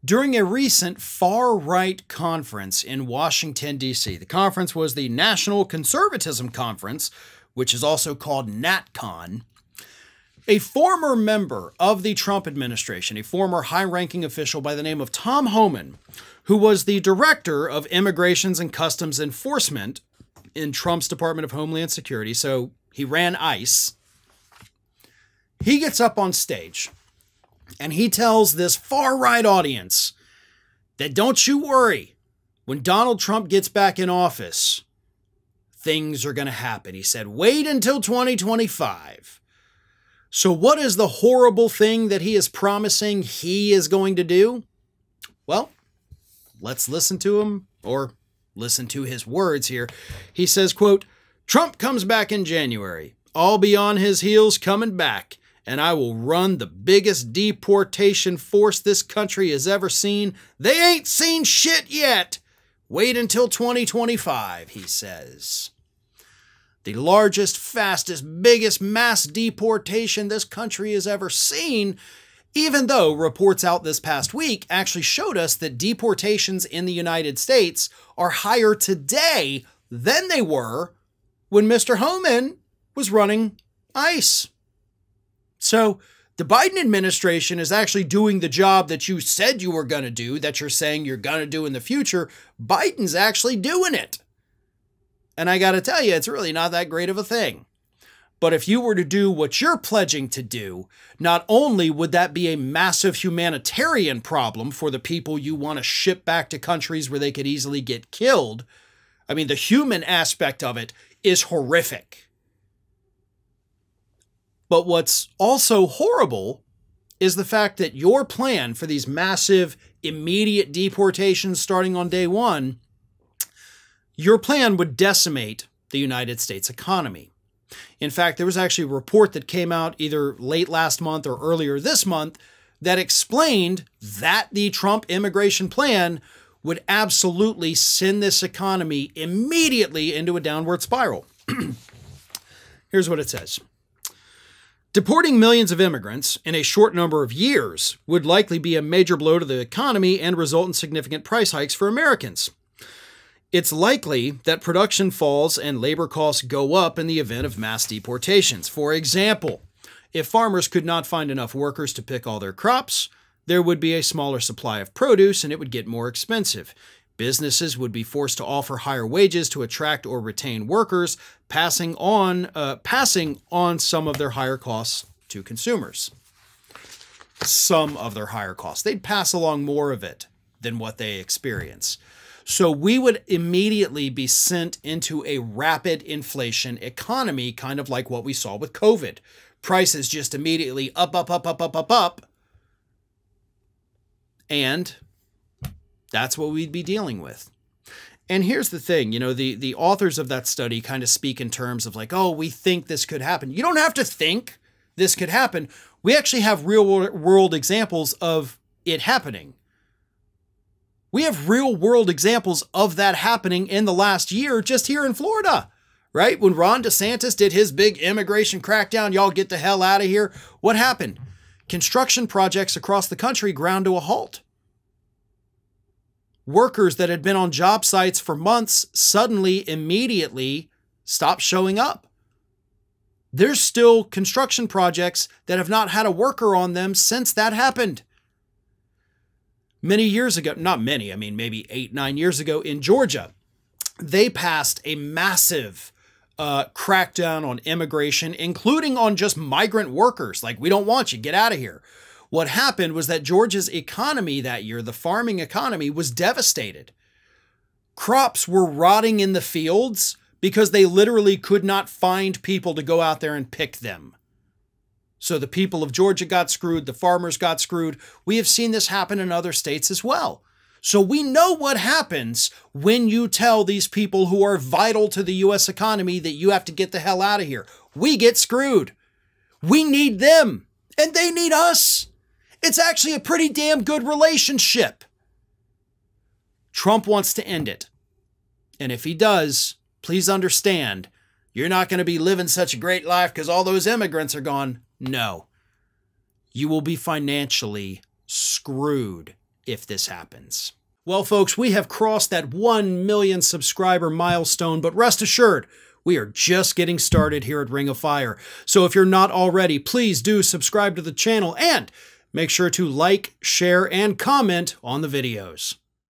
during a recent far-right conference in Washington, D.C. The conference was the National Conservatism Conference, which is also called NatCon. A former member of the Trump administration, a former high-ranking official by the name of Tom Holman, who was the director of Immigrations and Customs Enforcement in Trump's Department of Homeland Security, so he ran ICE, he gets up on stage and he tells this far-right audience that don't you worry, when Donald Trump gets back in office, things are going to happen. He said, wait until 2025. So what is the horrible thing that he is promising he is going to do? Well, let's listen to him, or listen to his words here. He says, quote, Trump comes back in January. I'll be on his heels coming back, and I will run the biggest deportation force this country has ever seen. They ain't seen shit yet. Wait until 2025, he says. The largest, fastest, biggest mass deportation this country has ever seen, even though reports out this past week actually showed us that deportations in the United States are higher today than they were when Mr. Homan was running ICE. So the Biden administration is actually doing the job that you said you were going to do, that you're saying you're going to do in the future. Biden's actually doing it. And I got to tell you, it's really not that great of a thing. But if you were to do what you're pledging to do, not only would that be a massive humanitarian problem for the people you want to ship back to countries where they could easily get killed. I mean, the human aspect of it is horrific. But what's also horrible is the fact that your plan for these massive, immediate deportations starting on day one, your plan would decimate the United States economy. In fact, there was actually a report that came out either late last month or earlier this month that explained that the Trump immigration plan would absolutely send this economy immediately into a downward spiral. Here's what it says. Deporting millions of immigrants in a short number of years would likely be a major blow to the economy and result in significant price hikes for Americans. It's likely that production falls and labor costs go up in the event of mass deportations. For example, if farmers could not find enough workers to pick all their crops, there would be a smaller supply of produce and it would get more expensive. Businesses would be forced to offer higher wages to attract or retain workers, passing on some of their higher costs to consumers. Some of their higher costs. They'd pass along more of it than what they experience. So we would immediately be sent into a rapid inflation economy, kind of like what we saw with COVID. Prices just immediately up. And that's what we'd be dealing with. And here's the thing, you know, the authors of that study kind of speak in terms of like, oh, we think this could happen. You don't have to think this could happen. We actually have real world examples of it happening. We have real world examples of that happening in the last year just here in Florida, right? When Ron DeSantis did his big immigration crackdown, y'all get the hell out of here. What happened? Construction projects across the country ground to a halt. Workers that had been on job sites for months suddenly, immediately stopped showing up. There's still construction projects that have not had a worker on them since that happened. Many years ago, not many, I mean maybe 8-9 years ago in Georgia, they passed a massive crackdown on immigration, including on just migrant workers. Like, we don't want you, get out of here. What happened was that Georgia's economy that year, the farming economy, was devastated. Crops were rotting in the fields because they literally could not find people to go out there and pick them. So the people of Georgia got screwed, the farmers got screwed. We have seen this happen in other states as well. So we know what happens when you tell these people who are vital to the U.S. economy that you have to get the hell out of here. We get screwed. We need them, and they need us. It's actually a pretty damn good relationship. Trump wants to end it. And if he does, please understand, you're not going to be living such a great life because all those immigrants are gone. No. You will be financially screwed if this happens. Well, folks, we have crossed that 1 million subscriber milestone, but rest assured, we are just getting started here at Ring of Fire. So if you're not already, please do subscribe to the channel and make sure to like, share, and comment on the videos.